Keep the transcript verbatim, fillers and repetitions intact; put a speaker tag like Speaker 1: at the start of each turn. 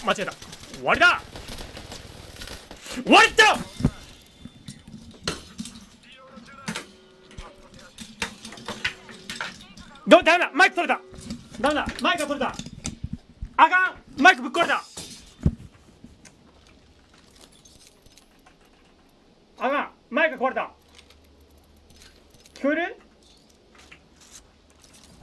Speaker 1: 間違えた。終わりだ。終わりだ。ど、ダメだ、マイク取れた。ダメだ、マイクが取れた。あかん、マイクぶっ壊れた。あかん、マイク壊れた。聞こえる？